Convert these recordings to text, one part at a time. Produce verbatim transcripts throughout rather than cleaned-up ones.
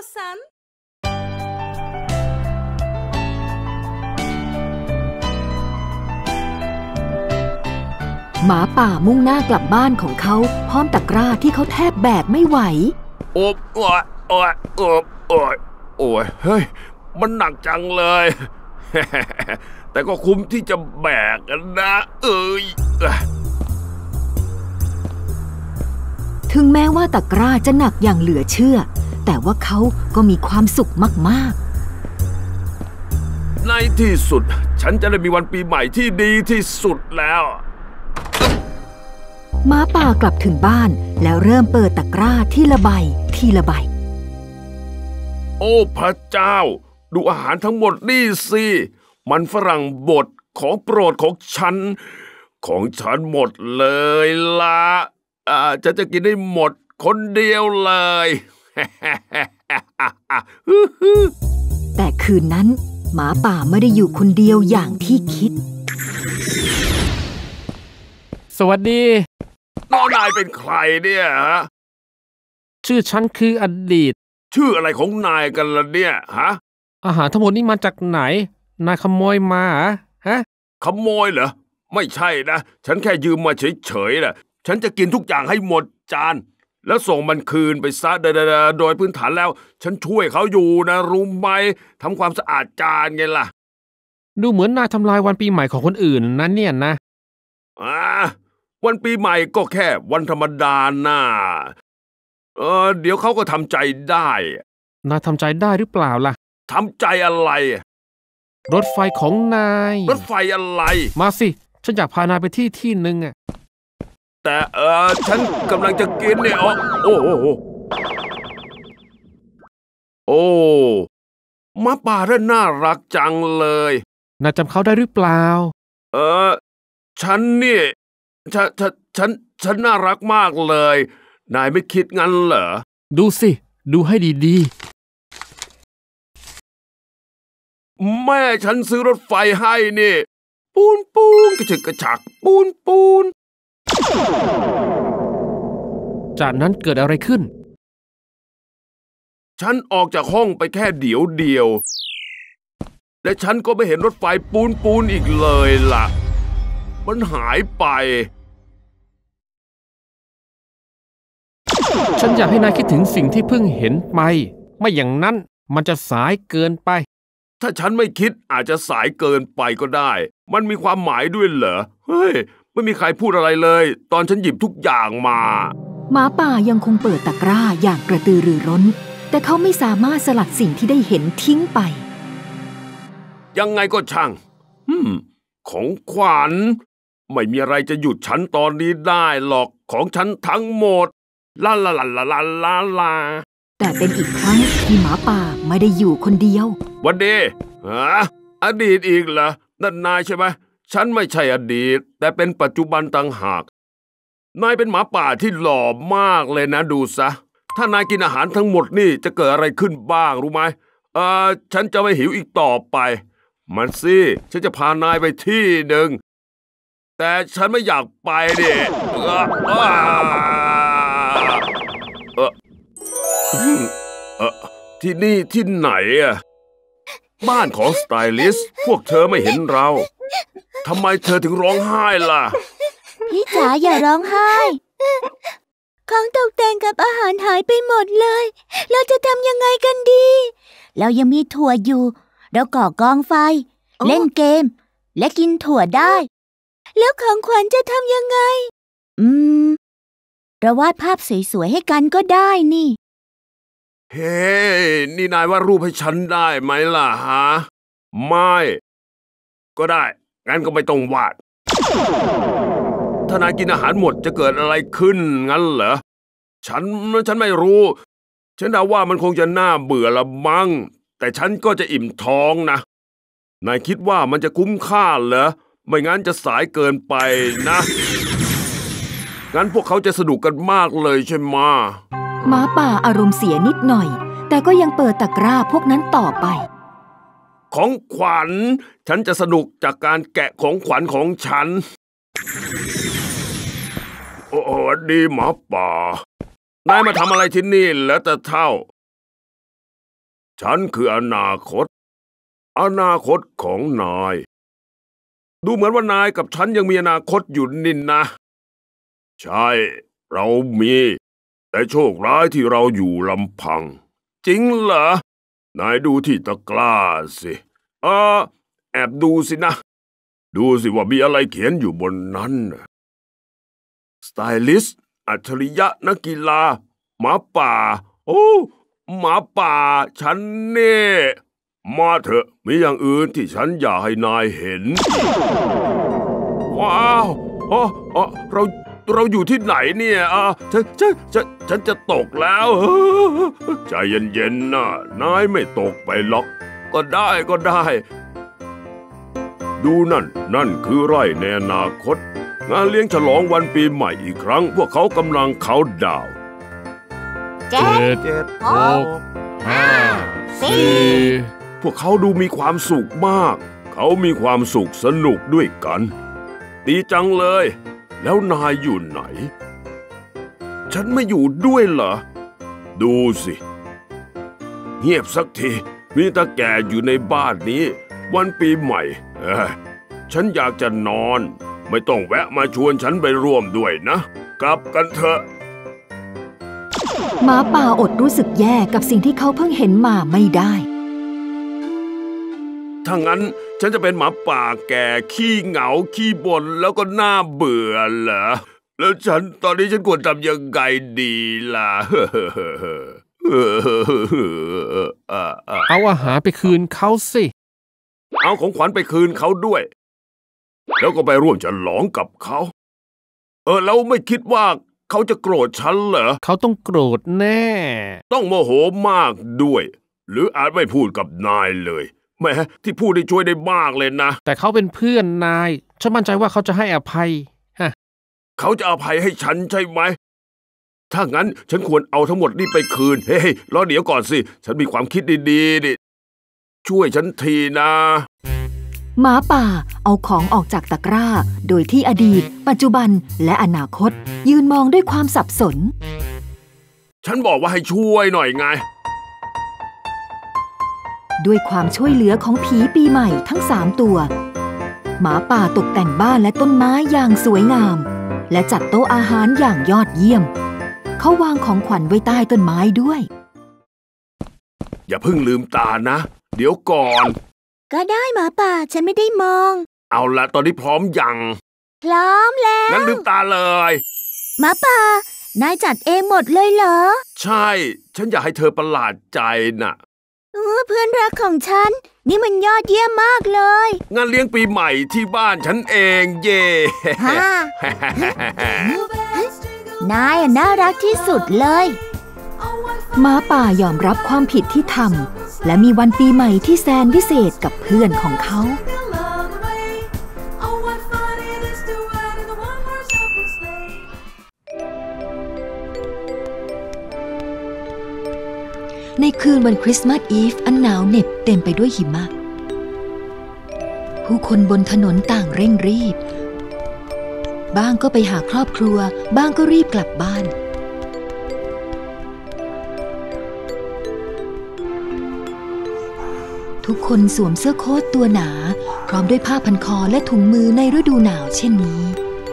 さんหมาป่ามุ่งหน้ากลับบ้านของเขาพร้อมตะกร้าที่เขาแทบแบกไม่ไหวโอ๊บโอ๊ยโอ๊ยโอ๊บโอ๊ยโอ๊ยเฮ้ยมันหนักจังเลย แต่ก็คุ้มที่จะแบกกันนะเอ้ยถึงแม้ว่าตะกร้าจะหนักอย่างเหลือเชื่อแต่ว่าเขาก็มีความสุขมากๆในที่สุดฉันจะได้มีวันปีใหม่ที่ดีที่สุดแล้วหมาป่ากลับถึงบ้านแล้วเริ่มเปิดตะกร้าทีละใบทีละใบโอ้พระเจ้าดูอาหารทั้งหมดนี่สิมันฝรั่งบดของโปรดของฉันของฉันหมดเลยล่ะอ่าฉันจะกินได้หมดคนเดียวเลยแต่คืนนั้นหมาป่าไม่ได้อยู่คนเดียวอย่างที่คิดสวัสดีน้องนายเป็นใครเนี่ยฮะชื่อฉันคืออดีตชื่ออะไรของนายกันล่ะเนี่ยฮะอาหารทั้งหมดนี้มาจากไหนนายขโมยมาฮะขโมยเหรอไม่ใช่นะฉันแค่ยืมมาเฉยๆน่ะฉันจะกินทุกอย่างให้หมดจานแล้วส่งมันคืนไปซะโดยพื้นฐานแล้วฉันช่วยเขาอยู่นะรู้ไหมทำความสะอาดจานไงล่ะดูเหมือนนายทำลายวันปีใหม่ของคนอื่นนั่นเนี่ยนะอ่าวันปีใหม่ก็แค่วันธรรมดาน่ะเออเดี๋ยวเขาก็ทำใจได้นายทำใจได้หรือเปล่าล่ะทำใจอะไรรถไฟของนายรถไฟอะไรมาสิฉันอยากพานายไปที่ที่หนึ่งอ่ะแต่เออฉันกำลังจะกินเนี่ยอ๋อโอ้โหโอ้หมาป่าน่าน่ารักจังเลยนายจำเขาได้หรือเปล่าเออฉันนี่ฉันฉันฉันฉันน่ารักมากเลยนายไม่คิดงั้นเหรอดูสิดูให้ดีๆแม่ฉันซื้อรถไฟให้นี่ปูนปูนกระฉึกกระฉักปูนปูนจากนั้นเกิดอะไรขึ้นฉันออกจากห้องไปแค่เดี๋ยวเดียวและฉันก็ไม่เห็นรถไฟปูนปูนอีกเลยล่ะมันหายไปฉันอยากให้นายคิดถึงสิ่งที่เพิ่งเห็นไปไม่อย่างนั้นมันจะสายเกินไปถ้าฉันไม่คิดอาจจะสายเกินไปก็ได้มันมีความหมายด้วยเหรอเฮ้ยไม่มีใครพูดอะไรเลยตอนฉันหยิบทุกอย่างมาหมาป่ายังคงเปิดตะกร้าอย่างกระตือรือร้นแต่เขาไม่สามารถสลัดสิ่งที่ได้เห็นทิ้งไปยังไงก็ช่างอืมของขวัญไม่มีอะไรจะหยุดฉันตอนนี้ได้หรอกของฉันทั้งหมดลาลาลาลาลาลาลาแต่เป็นอีกครั้งที่หมาป่าไม่ได้อยู่คนเดียววันดีฮะอดีตอีกเหรอนั่นนายใช่ไหมฉันไม่ใช่อดีตแต่เป็นปัจจุบันต่างหากนายเป็นหมาป่าที่หล่อมากเลยนะดูซะถ้านายกินอาหารทั้งหมดนี่จะเกิดอะไรขึ้นบ้างรู้ไหมเออฉันจะไม่หิวอีกต่อไปมันสิฉันจะพานายไปที่หนึ่งแต่ฉันไม่อยากไปดิเออเออเออที่นี่ที่ไหนอะบ้านของสไตลิสต์พวกเธอไม่เห็นเราทำไมเธอถึงร้องไห้ล่ะพี่จ๋าอย่าร้องไห้ของตกแต่งกับอาหารหายไปหมดเลยเราจะทำยังไงกันดีเรายังมีถั่วอยู่เราก่อกองไฟเล่นเกมและกินถั่วได้แล้วของขวัญจะทำยังไงอืมเราวาดภาพสวยๆให้กันก็ได้นี่เฮ้ hey, นี่นายวาดรูปให้ฉันได้ไหมล่ะฮะไม่ก็ได้งั้นก็ไม่ต้องวาดถ้านายกินอาหารหมดจะเกิดอะไรขึ้นงั้นเหรอฉันฉันไม่รู้ฉันเดาว่ามันคงจะน่าเบื่อละมั้งแต่ฉันก็จะอิ่มท้องนะนายคิดว่ามันจะคุ้มค่าเหรอไม่งั้นจะสายเกินไปนะงั้นพวกเขาจะสนุกกันมากเลยใช่ไหมหมาป่าอารมณ์เสียนิดหน่อยแต่ก็ยังเปิดตะกร้าพวกนั้นต่อไปของขวัญฉันจะสนุกจากการแกะของขวัญของฉันโอ้ดีหมาป่านายมาทำอะไรที่นี่แล้วแต่เท่าฉันคืออนาคตอนาคตของนายดูเหมือนว่านายกับฉันยังมีอนาคตอยู่นินนะใช่เรามีแต่โชคร้ายที่เราอยู่ลำพังจริงเหรอนายดูที่ตะกร้าสิเออแอบดูสินะดูสิว่ามีอะไรเขียนอยู่บนนั้นสไตลิสต์อัจฉริยะนักกีฬาหมาป่าโอ้หมาป่าฉันเน่มาเถอะมีอย่างอื่นที่ฉันอยากให้นายเห็นว้าวอ๋ออ๋อเราเราอยู่ที่ไหนเนี่ยอ่ะฉันฉันฉันฉันจะตกแล้วใจเย็นๆนะนายไม่ตกไปหรอกก็ได้ก็ได้ดูนั่นนั่นคือไร่ในอนาคตงานเลี้ยงฉลองวันปีใหม่อีกครั้งพวกเขากำลังเขาน์ดาวน์เจ็ดเจ็ดหก ห้า สี่พวกเขาดูมีความสุขมากเขามีความสุขสนุกด้วยกันดีจังเลยแล้วนายอยู่ไหนฉันไม่อยู่ด้วยเหรอดูสิเงียบสักทีมีตาแก่อยู่ในบ้านนี้วันปีใหม่เอ้ยฉันอยากจะนอนไม่ต้องแวะมาชวนฉันไปร่วมด้วยนะกลับกันเถอะหมาป่าอดรู้สึกแย่กับสิ่งที่เขาเพิ่งเห็นมาไม่ได้ถ้างั้นฉันจะเป็นหมาป่าแก่ขี้เหงาขี้บ่นแล้วก็น่าเบื่อเหรอแล้วฉันตอนนี้ฉันควรทำยังไงดีล่ะเอาอาหารไปคืนเขาสิเอาของขวัญไปคืนเขาด้วยแล้วก็ไปร่วมฉลองกับเขาเออแล้วไม่คิดว่าเขาจะโกรธฉันเหรอเขาต้องโกรธแน่ต้องโมโหมากด้วยหรืออาจไม่พูดกับนายเลยแหมที่พูดได้ช่วยได้มากเลยนะแต่เขาเป็นเพื่อนนายฉันมั่นใจว่าเขาจะให้อภัยฮะเขาจะอภัยให้ฉันใช่ไหมถ้างั้นฉันควรเอาทั้งหมดนี่ไปคืนเฮ้ยรอเดี๋ยวก่อนสิฉันมีความคิดดีๆดิช่วยฉันทีนะหมาป่าเอาของออกจากตะกร้าโดยที่อดีตปัจจุบันและอนาคตยืนมองด้วยความสับสนฉันบอกว่าให้ช่วยหน่อยไงด้วยความช่วยเหลือของผีปีใหม่ทั้งสามตัวหมาป่าตกแต่งบ้านและต้นไม้อย่างสวยงามและจัดโต๊ะอาหารอย่างยอดเยี่ยมเขาวางของขวัญไว้ใต้ต้นไม้ด้วยอย่าเพิ่งลืมตานะเดี๋ยวก่อนก็ได้หมาป่าฉันไม่ได้มองเอาละตอนนี้พร้อมยังพร้อมแล้วงั้นลืมตาเลยหมาป่านายจัดเองหมดเลยเหรอใช่ฉันอยากให้เธอประหลาดใจน่ะเพื่อนรักของฉันนี่มันยอดเยี่ยมมากเลยงานเลี้ยงปีใหม่ที่บ้านฉันเองเย่นายน่ารักที่สุดเลยหมาป่ายอมรับความผิดที่ทำและมีวันปีใหม่ที่แสนพิเศษกับเพื่อนของเขาในคืนวันคริสต์มาสอีฟอันหนาวเหน็บเต็มไปด้วยหิมะผู้คนบนถนนต่างเร่งรีบบ้างก็ไปหาครอบครัวบ้างก็รีบกลับบ้านทุกคนสวมเสื้อโค้ทตัวหนาพร้อมด้วยผ้าพันคอและถุงมือในฤดูหนาวเช่นนี้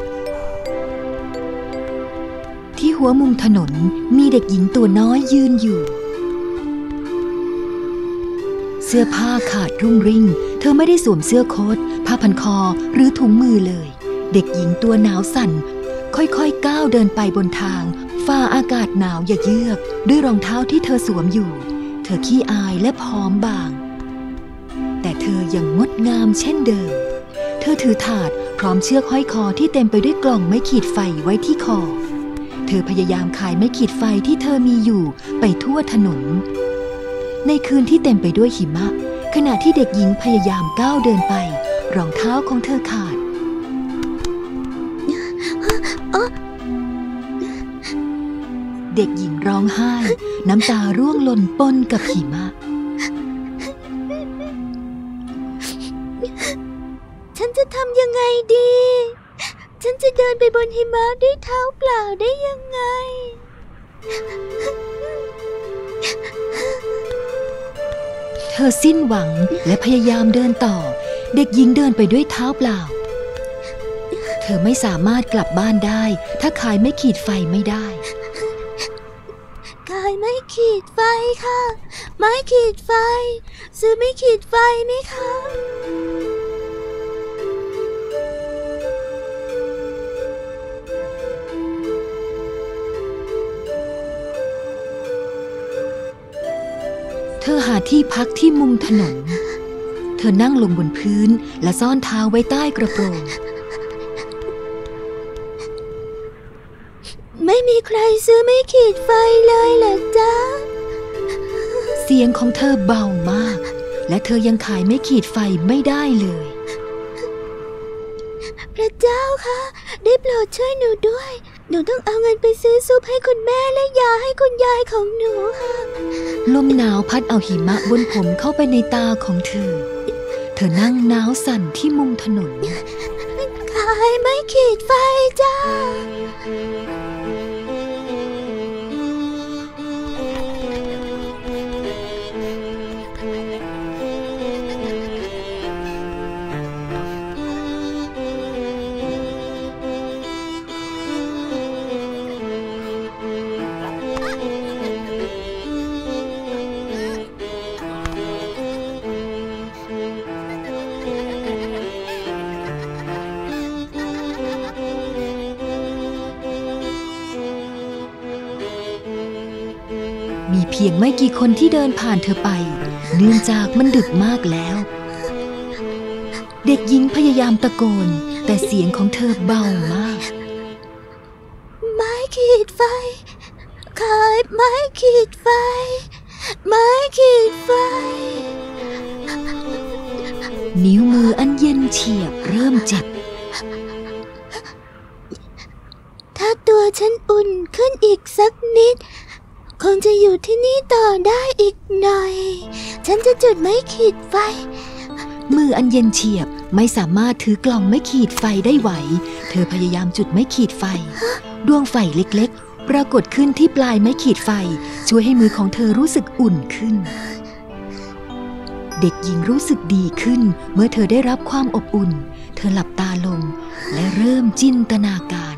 ที่หัวมุมถนนมีเด็กหญิงตัวน้อยยืนอยู่เสื้อผ้าขาดรุ่งริ่งเธอไม่ได้สวมเสื้อโค้ทผ้าพันคอหรือถุงมือเลยเด็กหญิงตัวหนาวสั่นค่อยๆก้าวเดินไปบนทางฝ่าอากาศหนาวเยือกด้วยรองเท้าที่เธอสวมอยู่เธอขี้อายและผอมบางแต่เธอยังงดงามเช่นเดิมเธอถือถาดพร้อมเชือกห้อยคอที่เต็มไปด้วยกล่องไม้ขีดไฟไว้ที่คอเธอพยายามขายไม้ขีดไฟที่เธอมีอยู่ไปทั่วถนนในคืนที่เต็มไปด้วยหิมะขณะที่เด็กหญิงพยายามก้าวเดินไปรองเท้าของเธอขาดเด็กหญิงร้องไห้น้ำตาร่วงหล่นปนกับหิมะฉันจะทำยังไงดีฉันจะเดินไปบนหิมะด้วยเท้าเปล่าได้ยังไงอสิ้นหวังและพยายามเดินต่อเด็กหญิงเดินไปด้วยเท้าเปล่าเธอไม่สามารถกลับบ้านได้ถ้าขายไม่ขีดไฟไม่ได้ขายไม่ขีดไฟค่ะไม้ขีดไฟซื้อไม่ขีดไฟไหมคะเธอหาที่พักที่มุมถนนเธอนั่งลงบนพื้นและซ่อนเท้าไว้ใต้กระโปรงไม่มีใครซื้อไม่ขีดไฟเลยเหรอจ๊ะเสียงของเธอเบามากและเธอยังขายไม่ขีดไฟไม่ได้เลยพระเจ้าคะได้โปรดช่วยหนูด้วยหนูต้องเอาเงินไปซื้อซุปให้คุณแม่และยาให้คุณยายของหนูค่ะลมหนาวพัดเอาหิมะบนผมเข้าไปในตาของเธอเธอนั่งหนาวสั่นที่มุมถนนขายไม่ขีดไฟจ้ามีเพียงไม่กี่คนที่เดินผ่านเธอไปเนื่องจากมันดึกมากแล้วเด็กหญิงพยายามตะโกนแต่เสียงของเธอเบามากไม้ขีดไฟขายไม้ขีดไฟไม้ขีดไฟนิ้วมืออันเย็นเฉียบเริ่มเจ็บถ้าตัวฉันอุ่นขึ้นอีกสักนิดคงจะอยู่ที่นี่ต่อได้อีกหน่อยฉันจะจุดไม้ขีดไฟมืออันเย็นเฉียบไม่สามารถถือกล่องไม้ขีดไฟได้ไหวเธอพยายามจุดไม้ขีดไฟดวงไฟเล็กๆปรากฏขึ้นที่ปลายไม้ขีดไฟช่วยให้มือของเธอรู้สึกอุ่นขึ้นเด็กหญิงรู้สึกดีขึ้นเมื่อเธอได้รับความอบอุ่นเธอหลับตาลงและเริ่มจินตนาการ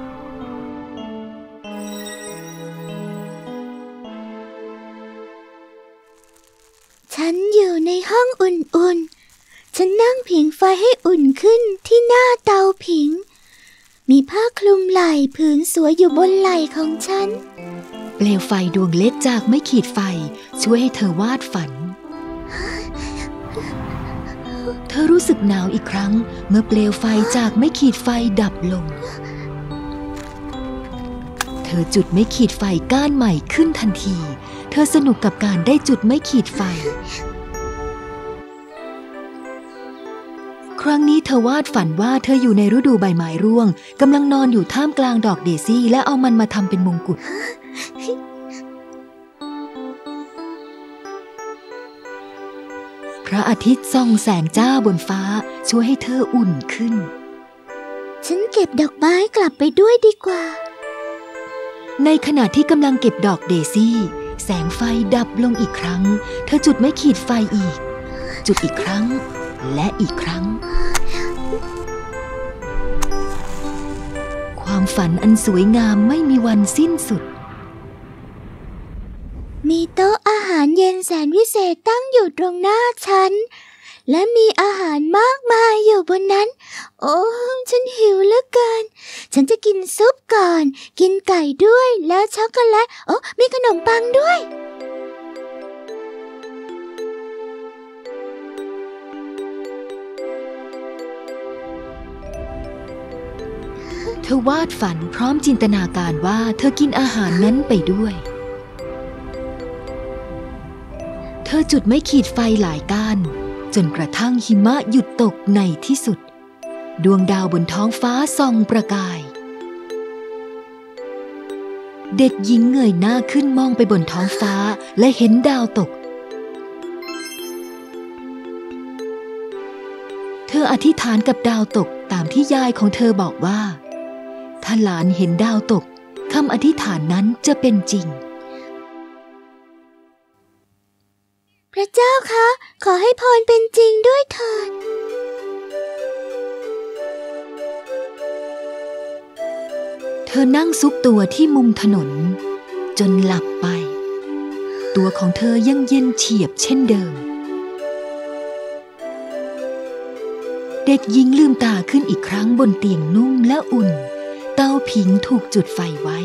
ฉันอยู่ในห้องอุ่นๆฉันนั่งผิงไฟให้อุ่นขึ้นที่หน้าเตาผิงมีผ้าคลุมไหล่ผืนสวยอยู่บนไหล่ของฉันเปลวไฟดวงเล็กจากไม้ขีดไฟช่วยให้เธอวาดฝันเธอรู้สึกหนาวอีกครั้งเมื่อเปลวไฟจากไม้ขีดไฟดับลงเธอจุดไม้ขีดไฟก้านใหม่ขึ้นทันทีเธอสนุกกับการได้จุดไม้ขีดไฟครั้งนี้เธอวาดฝันว่าเธออยู่ในฤดูใบไม้ร่วงกำลังนอนอยู่ท่ามกลางดอกเดซี่และเอามันมาทำเป็นมงกุฎพระอาทิตย์ส่องแสงจ้าบนฟ้าช่วยให้เธออุ่นขึ้นฉันเก็บดอกไม้กลับไปด้วยดีกว่าในขณะที่กำลังเก็บดอกเดซี่แสงไฟดับลงอีกครั้งเธอจุดไม้ขีดไฟอีกจุดอีกครั้งและอีกครั้งความฝันอันสวยงามไม่มีวันสิ้นสุดมีโต๊ะอาหารเย็นแสนวิเศษตั้งอยู่ตรงหน้าฉันและมีอาหารมากมายอยู่บนนั้นโอ้ฉันหิวเหลือเกินฉันจะกินซุปก่อนกินไก่ด้วยแล้วช็อกโกแลตโอ้มีขนมปังด้วยเธอวาดฝันพร้อมจินตนาการว่าเธอกินอาหารนั้นไปด้วยเธอจุดไม้ขีดไฟหลายก้านจนกระทั่งหิมะหยุดตกในที่สุดดวงดาวบนท้องฟ้าส่องประกายเด็กหญิงเงยหน้าขึ้นมองไปบนท้องฟ้าและเห็นดาวตกเธออธิษฐานกับดาวตกตามที่ยายของเธอบอกว่าถ้าหลานเห็นดาวตกคำอธิษฐานนั้นจะเป็นจริงพระเจ้าคะขอให้พรเป็นจริงด้วยเถิดเธอนั่งซุกตัวที่มุมถนนจนหลับไปตัวของเธอยังเย็นเฉียบเช่นเดิมเด็กหญิงลืมตาขึ้นอีกครั้งบนเตียงนุ่มและอุ่นเตาผิงถูกจุดไฟไว้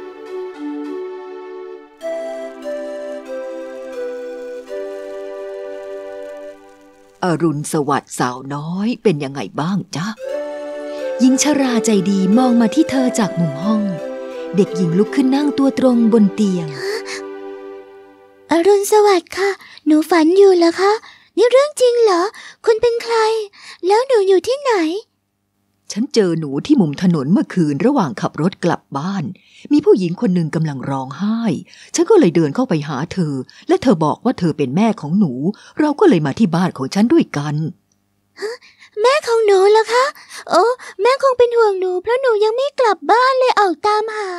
อรุณสวัสดิ์สาวน้อยเป็นยังไงบ้างจ๊ะหญิงชราใจดีมองมาที่เธอจากมุมห้องเด็กหญิงลุกขึ้นนั่งตัวตรงบนเตียงอรุณสวัสดิ์ค่ะหนูฝันอยู่เหรอคะนี่เรื่องจริงเหรอคุณเป็นใครแล้วหนูอยู่ที่ไหนฉันเจอหนูที่มุมถนนเมื่อคืนระหว่างขับรถกลับบ้านมีผู้หญิงคนหนึ่งกำลังร้องไห้ฉันก็เลยเดินเข้าไปหาเธอและเธอบอกว่าเธอเป็นแม่ของหนูเราก็เลยมาที่บ้านของฉันด้วยกันแม่ของหนูเหรอคะโอ้แม่คงเป็นห่วงหนูเพราะหนูยังไม่กลับบ้านเลยออกตามหา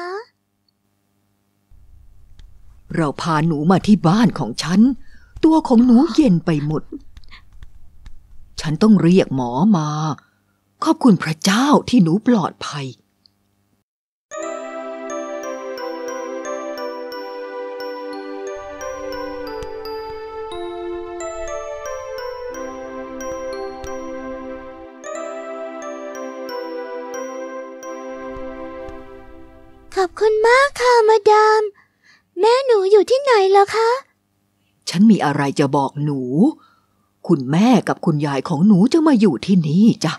เราพาหนูมาที่บ้านของฉันตัวของหนูเย็นไปหมดฉันต้องเรียกหมอมาขอบคุณพระเจ้าที่หนูปลอดภัยขอบคุณมากค่ะมาดามแม่หนูอยู่ที่ไหนเหรอคะฉันมีอะไรจะบอกหนูคุณแม่กับคุณยายของหนูจะมาอยู่ที่นี่จ้ะ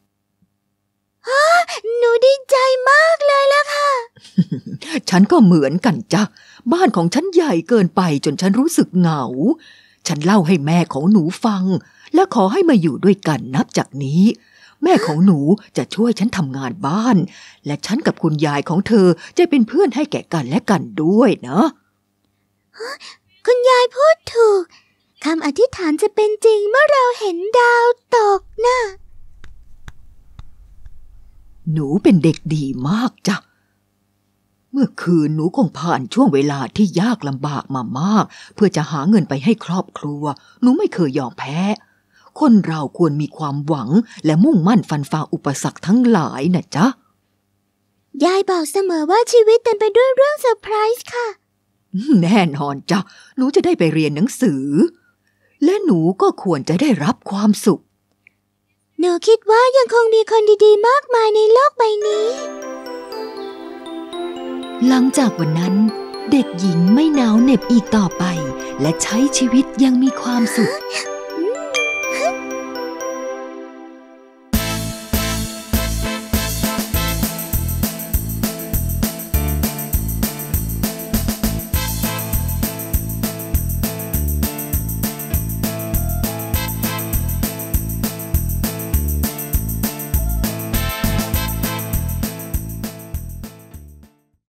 หนูดีใจมากเลยล่ะค่ะฉันก็เหมือนกันจ้ะบ้านของฉันใหญ่เกินไปจนฉันรู้สึกเหงาฉันเล่าให้แม่ของหนูฟังและขอให้มาอยู่ด้วยกันนับจากนี้แม่ของหนูจะช่วยฉันทำงานบ้านและฉันกับคุณยายของเธอจะเป็นเพื่อนให้แก่กันและกันด้วยนะคุณยายพูดถูกคำอธิษฐานจะเป็นจริงเมื่อเราเห็นดาวตกนะหนูเป็นเด็กดีมากจ้ะเมื่อคืนหนูคงผ่านช่วงเวลาที่ยากลำบากมามากเพื่อจะหาเงินไปให้ครอบครัวหนูไม่เคยยอมแพ้คนเราควรมีความหวังและมุ่งมั่นฟันฝ่าอุปสรรคทั้งหลายนะจ๊ะยายบอกเสมอว่าชีวิตเต็มไปด้วยเรื่องเซอร์ไพรส์ค่ะแน่นอนจ้ะหนูจะได้ไปเรียนหนังสือและหนูก็ควรจะได้รับความสุขหนูคิดว่ายังคงมีคนดีๆมากมายในโลกใบนี้หลังจากวันนั้นเด็กหญิงไม่หนาวเหน็บอีกต่อไปและใช้ชีวิตยังมีความสุข